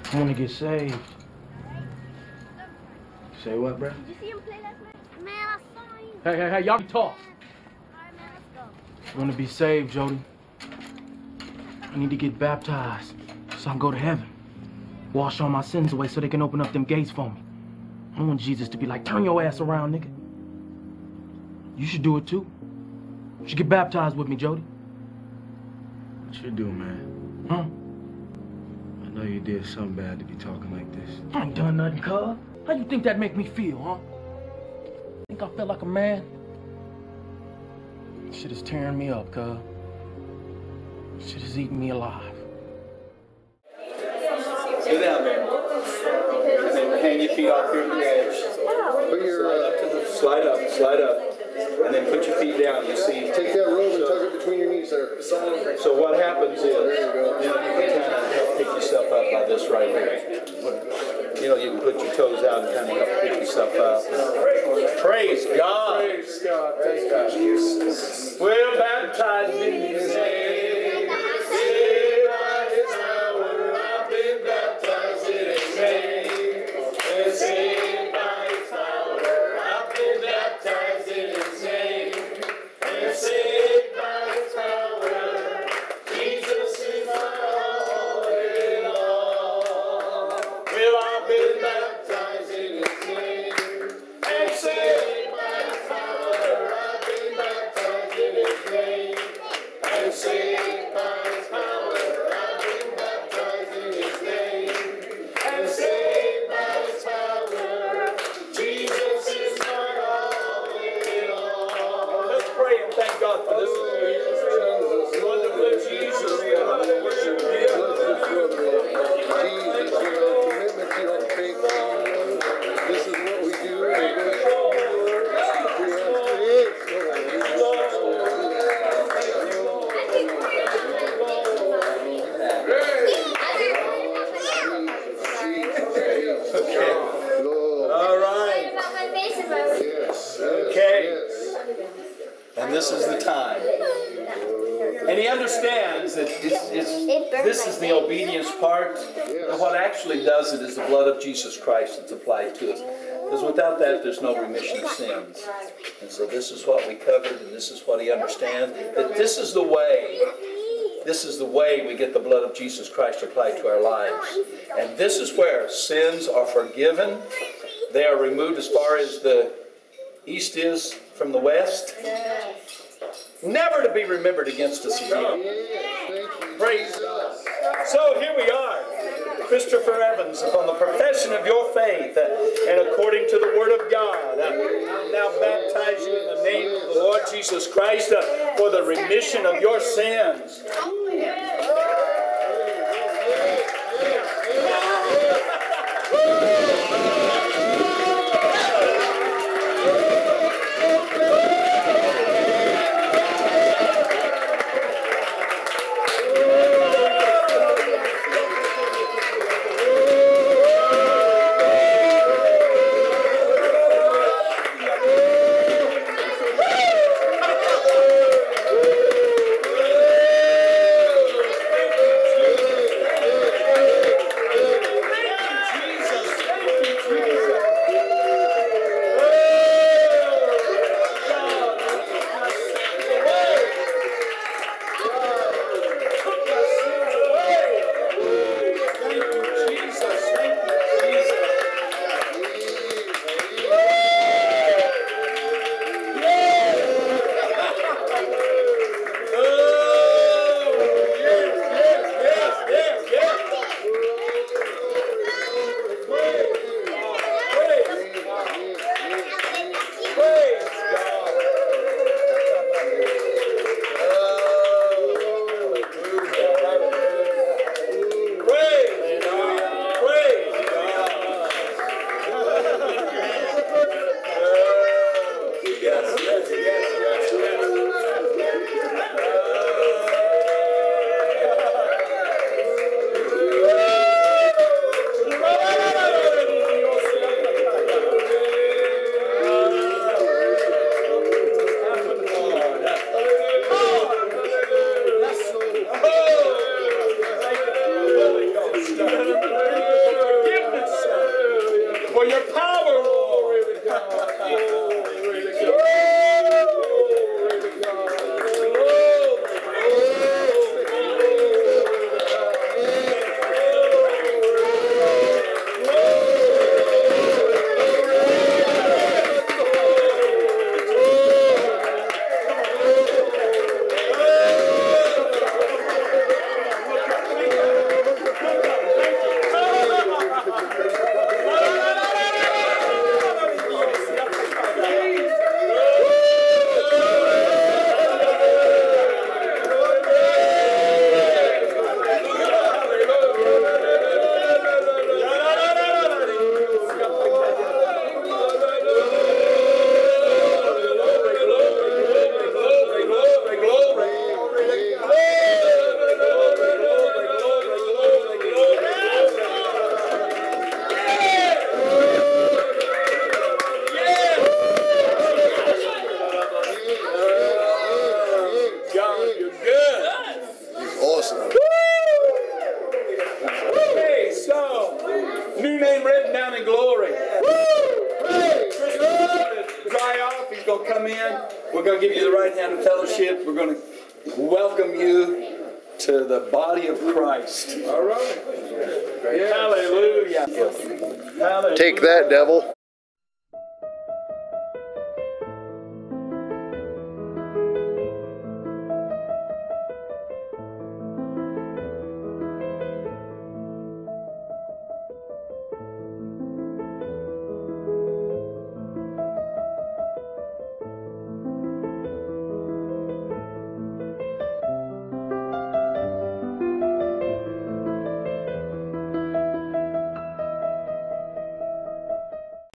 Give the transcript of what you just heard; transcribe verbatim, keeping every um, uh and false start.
I want to get saved. Say what, bro? Did you see him play last night? Man, I saw him. Hey, hey, hey, y'all talk. All right, man, let's go. I want to be saved, Jody. I need to get baptized so I can go to heaven. Wash all my sins away so they can open up them gates for me. I want Jesus to be like, turn your ass around, nigga. You should do it too. You should get baptized with me, Jody. What you do, man? Huh? I know you did something bad to be talking like this. I ain't done nothing, cuz. How you think that make me feel, huh? Think I feel like a man? Shit is tearing me up, cuz. Shit is eating me alive. Sit down, man. And then hang your feet off here at the edge. Put your, slide up to the, slide up, slide up. And then put your feet down, you see. Take that robe and tuck it between your knees there. So what happens is, There you go. you know, you can kind of help pick yourself up by this right here. You know, you can put your toes out and kind of help pick yourself up. Praise God. Praise God. Thank you, Jesus. We're baptized in His name. Saved by His power. I've been baptized in His name. And saved by His power. I've been baptized in His name. And saved by His power. Jesus is my all in all. Well, I've been baptized in His name. And saved by His power. I've been baptized in His name. And saved by His power. I've been baptized in His name. And saved by His power. Jesus is my all in all. Let's pray and thank God for this. Wonderful Jesus, we love to worship Him. Jesus, you know, commitment, you don't take, you know, this is what we do. We worship you. We have Okay. All right. Yes. Okay. And this is the time. And he understands that it's, it's, this is the obedience part. And what actually does it is the blood of Jesus Christ that's applied to us. Because without that, there's no remission of sins. And so this is what we covered, and this is what he understands. That this is the way. This is the way we get the blood of Jesus Christ applied to our lives. And this is where sins are forgiven. They are removed as far as the east is from the west. Never to be remembered against us again. Praise God. So here we are. Christopher Evans, upon the profession of your faith uh, and according to the Word of God, uh, I now baptize you in the name of the Lord Jesus Christ uh, for the remission of your sins. Your name written down in glory. Christmas is going to dry off. He's going to come in. We're going to give you the right hand of fellowship. We're going to welcome you to the body of Christ. All right. Hallelujah. Hallelujah. Take that, devil.